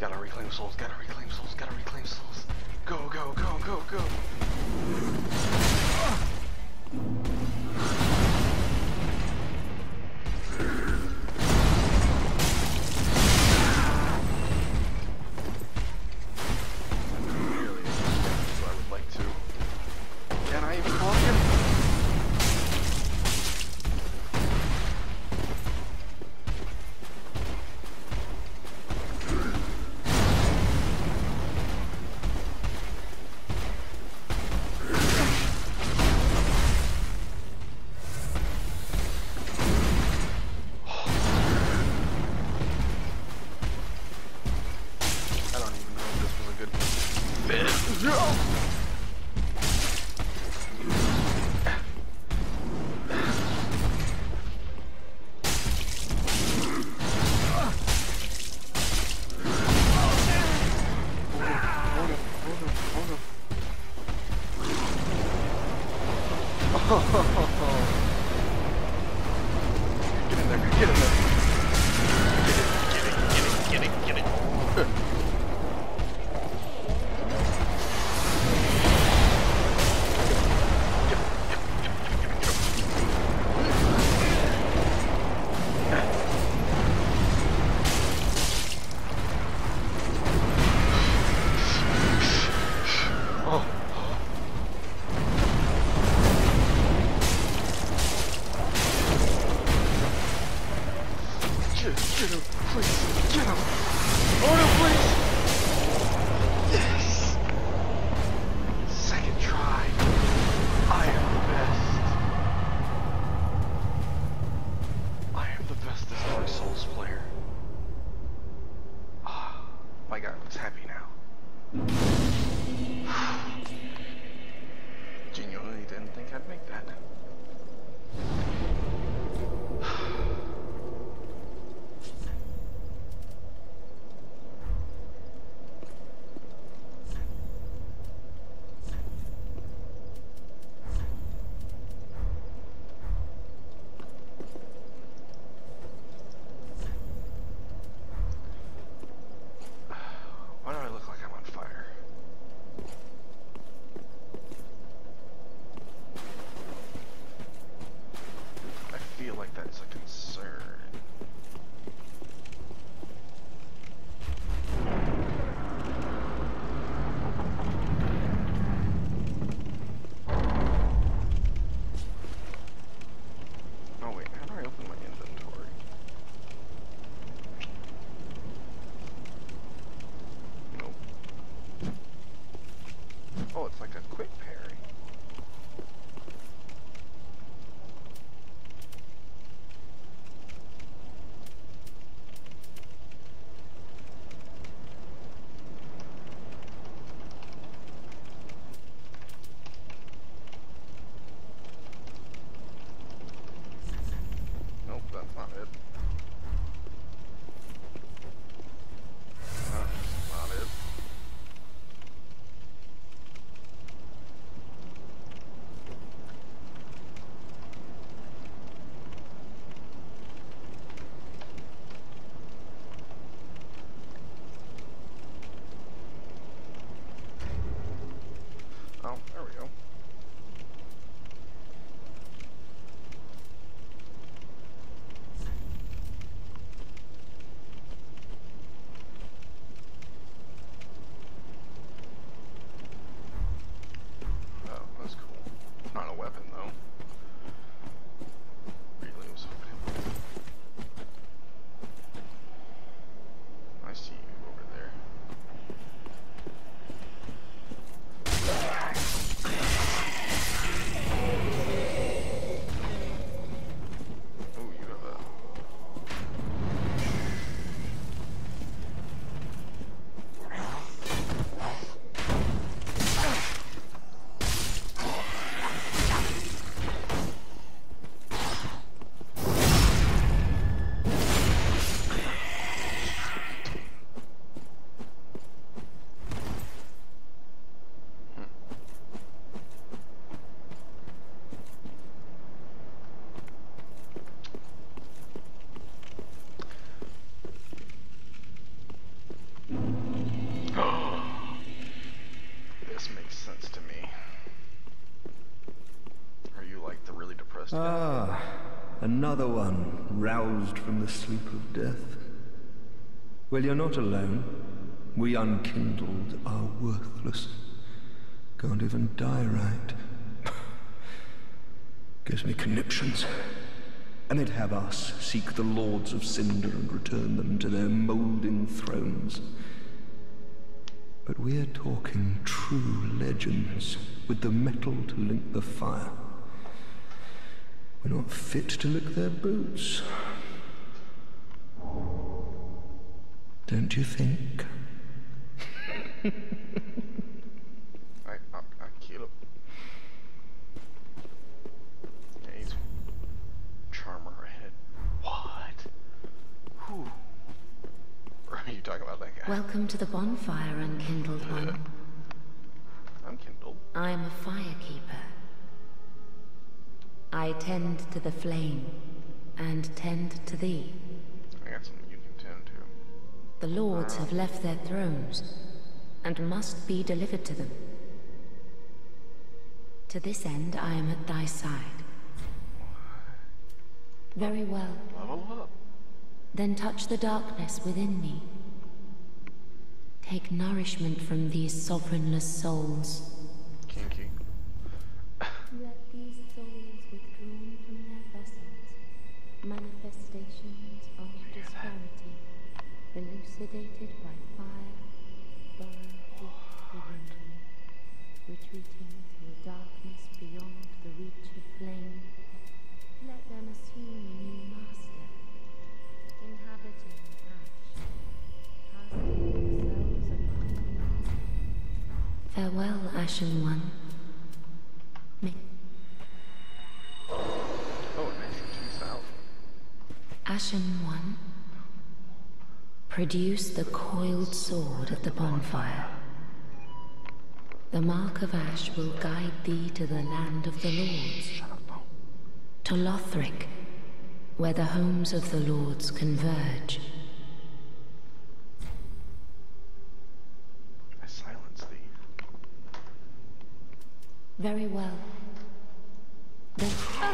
Gotta reclaim souls, gotta reclaim souls, gotta reclaim souls. Go, go, go, go, go. Get in there, get in there. Get it. Get him, please, get him! Oh no, please! Yes! Second try. I am the best. I am the bestest Dark Souls player. Ah, my God looks happy now. Genuinely didn't think I'd make that. Why do I look like I'm on fire? I feel like that's a concern. another one roused from the sleep of death. Well, you're not alone. We unkindled are worthless. Can't even die right. Gives me conniptions. And they'd have us seek the lords of Cinder and return them to their moulding thrones. But we're talking true legends, with the metal to link the fire. We're not fit to lick their boots. Don't you think? I kill him. Yeah, he's charmer ahead. What? Who? Are you talking about that guy? Welcome to the bonfire, unkindled one. Unkindled? I am a firekeeper. I tend to the flame, and tend to thee. I got something you can tend to. The lords have left their thrones, and must be delivered to them. To this end, I am at thy side. Very well. Level up. Then touch the darkness within me. Take nourishment from these sovereignless souls. Kinky. Let these souls withdrawn from their vessels, manifestations of disparity, elucidated by fire, burrow deep within me, retreating to a darkness beyond the reach of flame. Let them assume a new master, inhabiting ash, casting themselves upon me. Farewell, Ashen One. Oh, an extra 2,000. Ashen One, produce the coiled sword at the bonfire. The mark of ash will guide thee to the land of the lords, to Lothric, where the homes of the lords converge. I silence thee. Very well. Then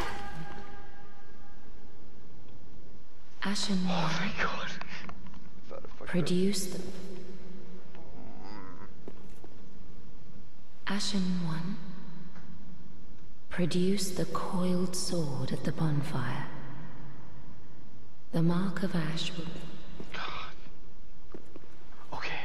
Ashen Oh One, my god. Thought I fucked produce the... Ashen One, produce the coiled sword at the bonfire. The mark of ash will... God. Okay.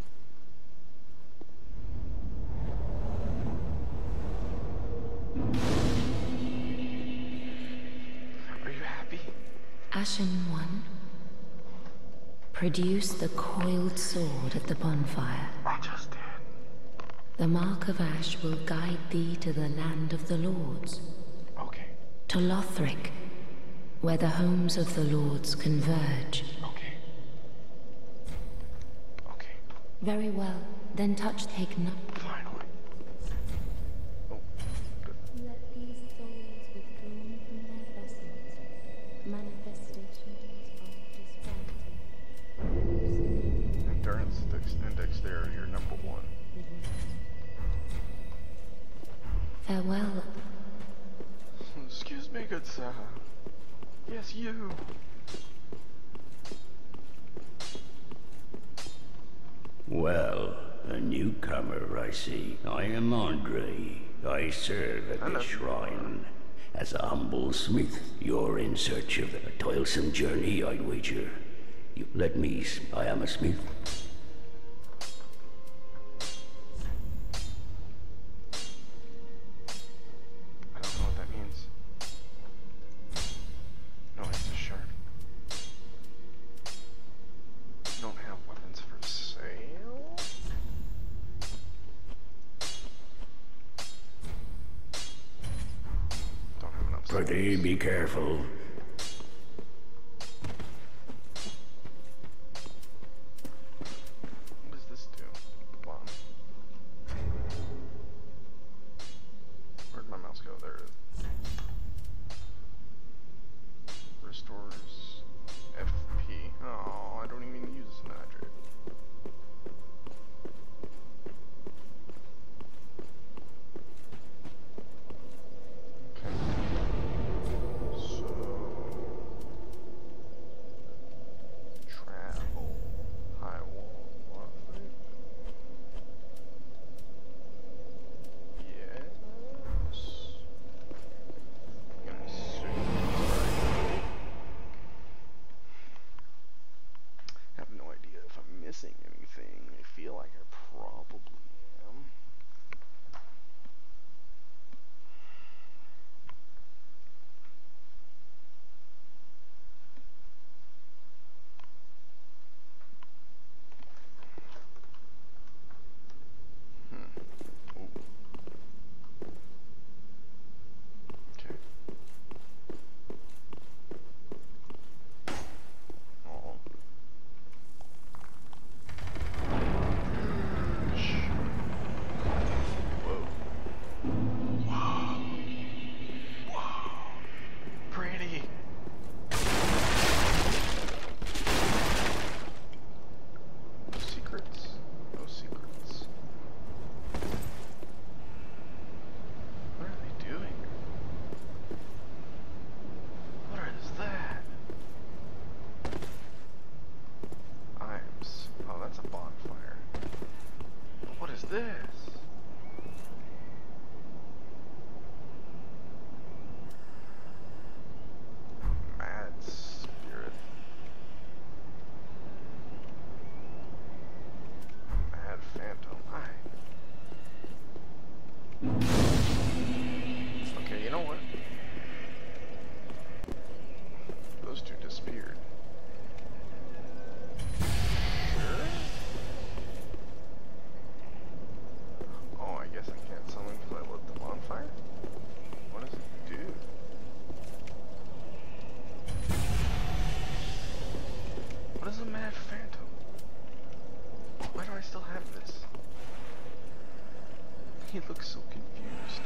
Are you happy? Ashen One, produce the coiled sword at the bonfire. I just did. The mark of ash will guide thee to the land of the lords, Okay. to Lothric, where the homes of the lords converge. Okay. Okay. Very well, then take no... Finally. Oh, good. Let these souls withdrawn from their vessels, manifestations of disparity, Endurance and dexterity are number 1. Farewell. Excuse me, good sir. Yes, you. Well, a newcomer, I see. I am Andre. I serve at the shrine. As a humble smith, you're in search of a toilsome journey, I'd wager. You let me... I am a smith. I don't know what that means. No, it's a shark. You don't have weapons for sale? Don't have enough sales. Prithee, be careful. What does this do? Bomb. Where'd my mouse go? There it is. Restores FP. Oh, I don't even use nitrate. Okay. So missing anything? I feel like I probably am. Ooh. Okay. Oh. Whoa. Wow. Wow. Pretty. No secrets? No secrets. What are they doing? What is that? Oh, that's a bonfire. What is this? Mad spirit. Mad phantom. Okay, you know what? Those two disappeared. Sure? Oh, I guess I can't summon because I lit the bonfire? What does it do? What is a mad phantom? Why do I still have this? He looks so confused.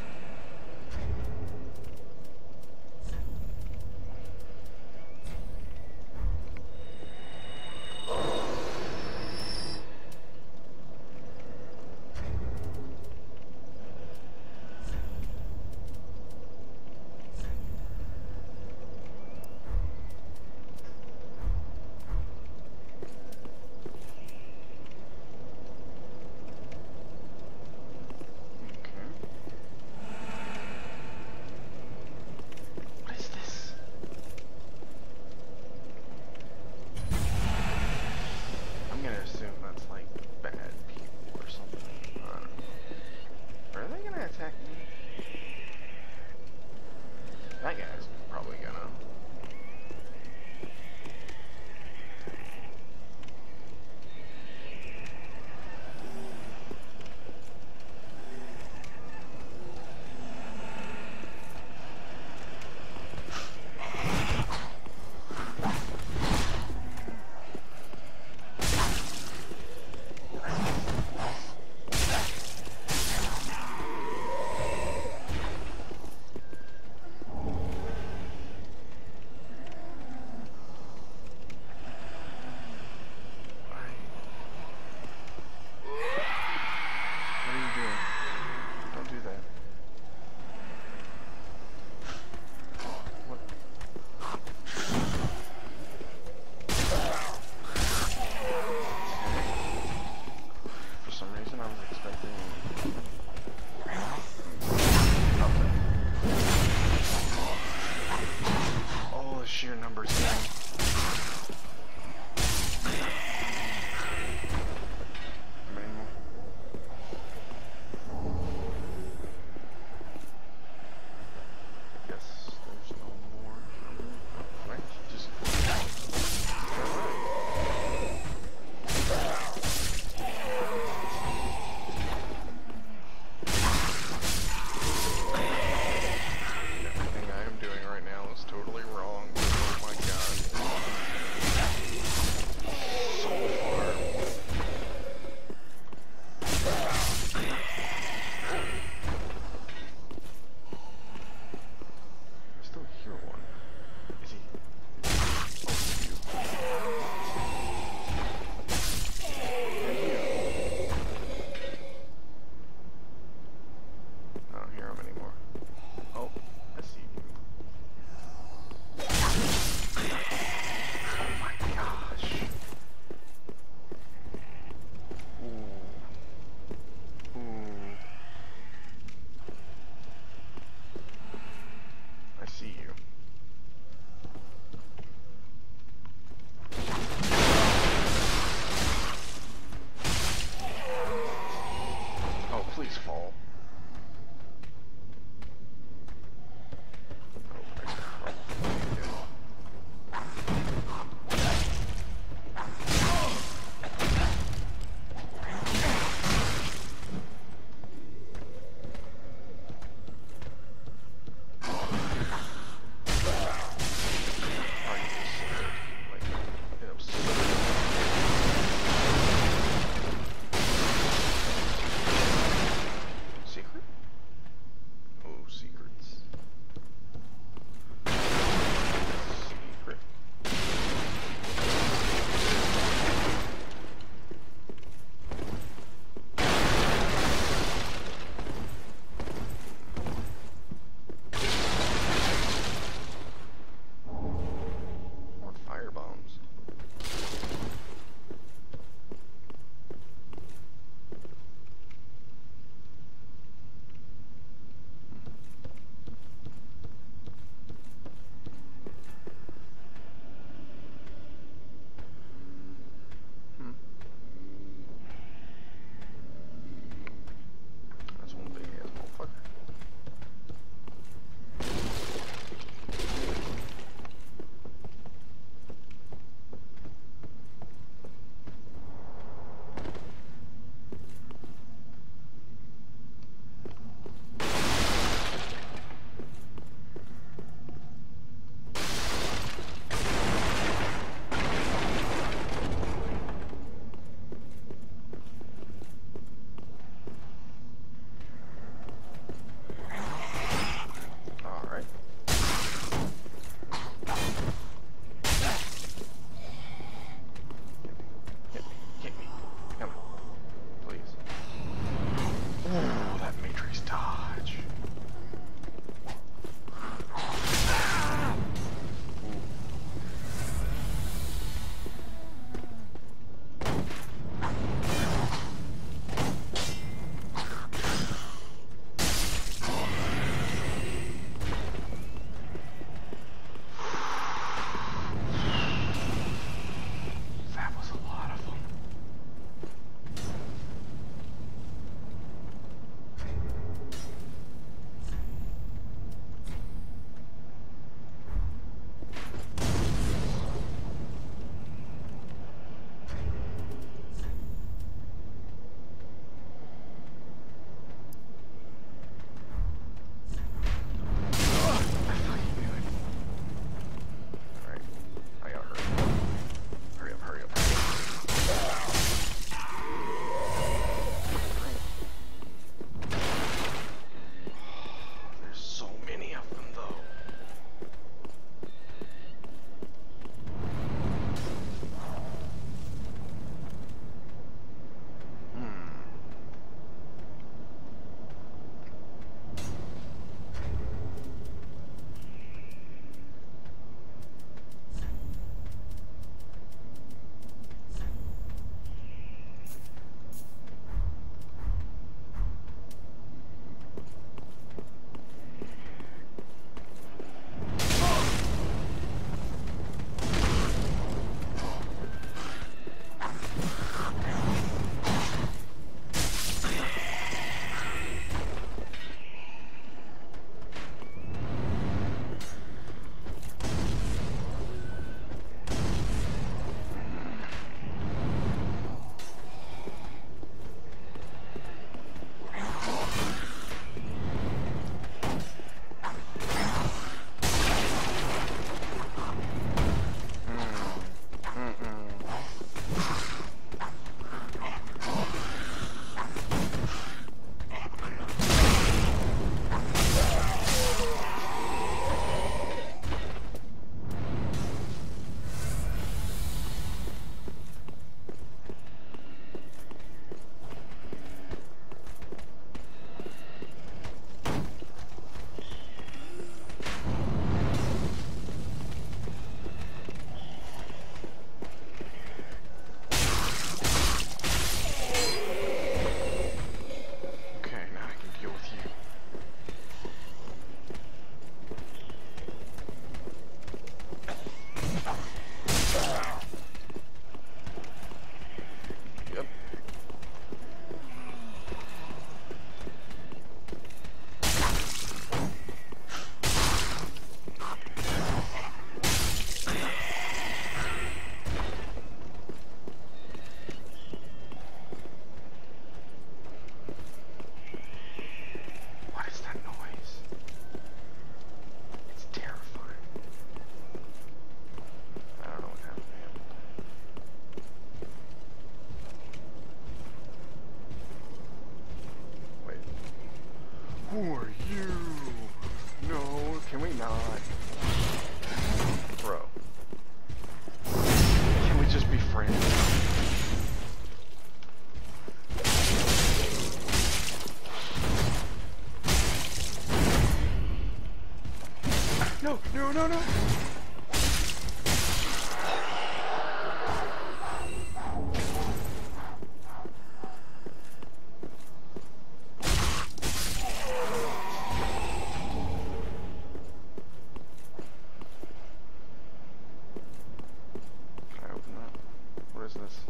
Okay. No, no, no, no! Can I open that? What is this?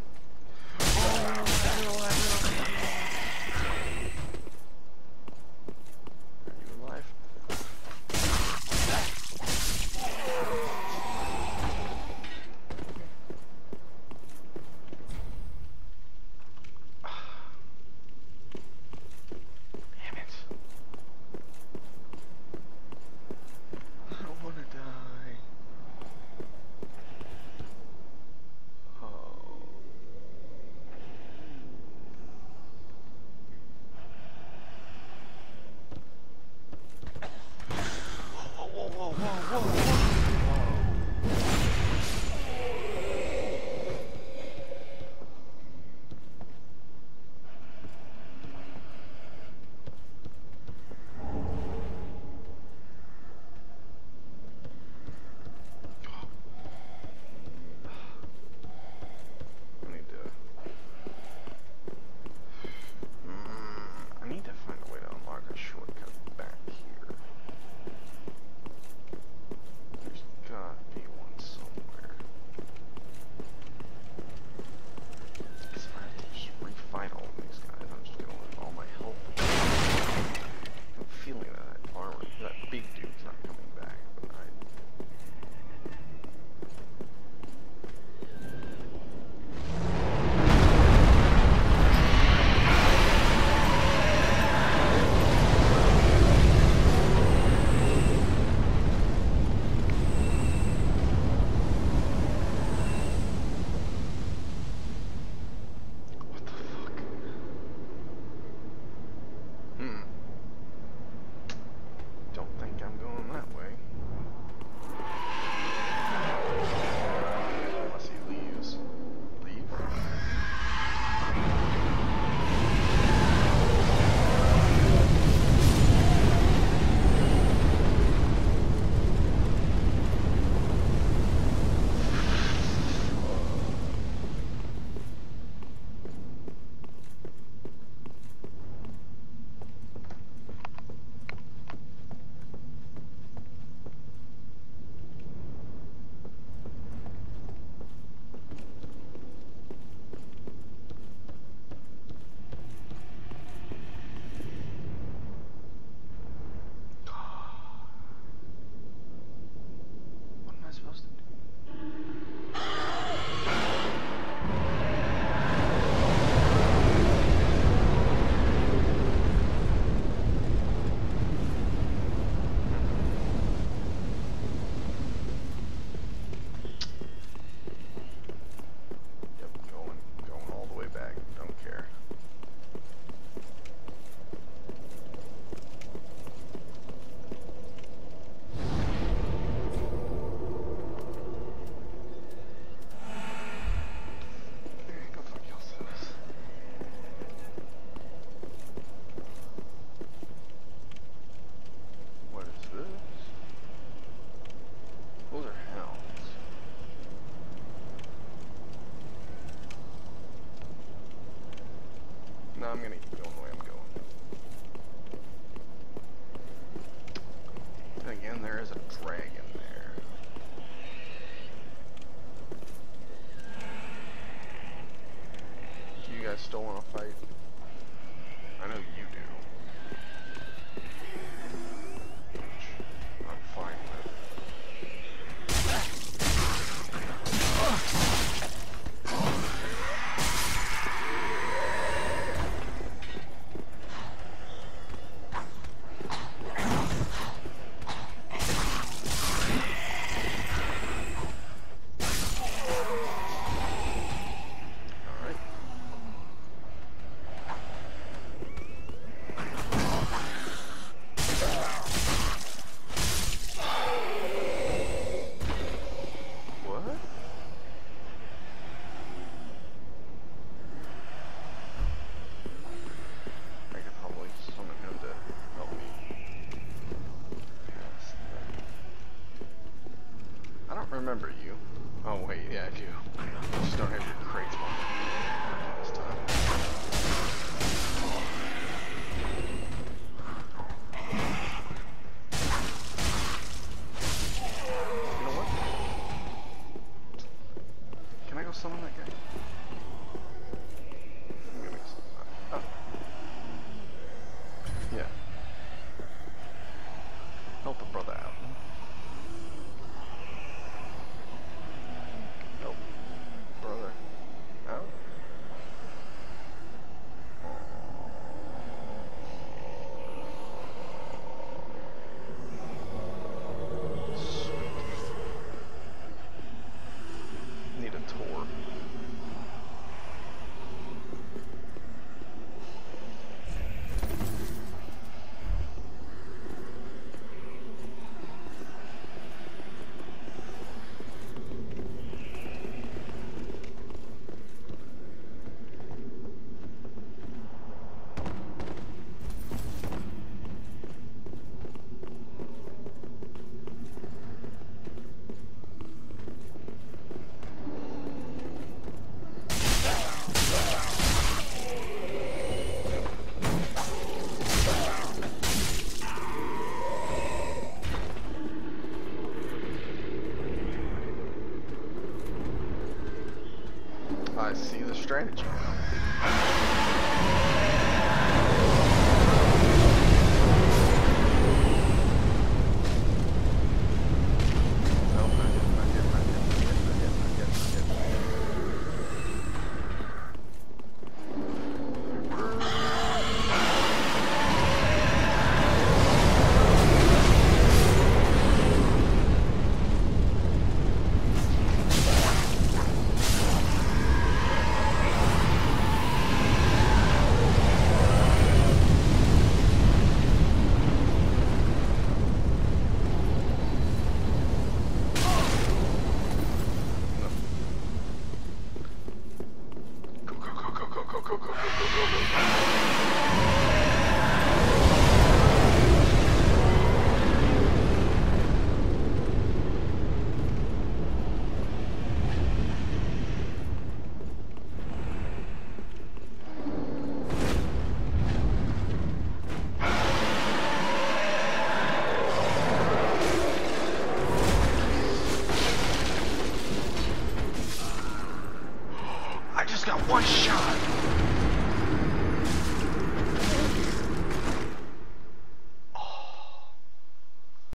Are you alive? Damn it. I don't want to die. Oh. Whoa, whoa, whoa, whoa, whoa, whoa. I need to find a way to unlock a shortcut back here. There's gotta be one somewhere. Because if I have to just refight all of these guys, I'm just gonna lose all my health. I'm feeling that armor, that big dude's not coming back, but what the fuck? Don't think I'm going that way. Unless he leaves. Leave? What am I supposed to do? Yep, going all the way back. Don't care. Go fuck yourselves. What is this? Those are hounds. No, I'm gonna keep going the way I'm going. Then again, there is a dragon there. You guys still want to fight? I know you do. Which I'm fine with. Alright. strategy now. I just got one shot.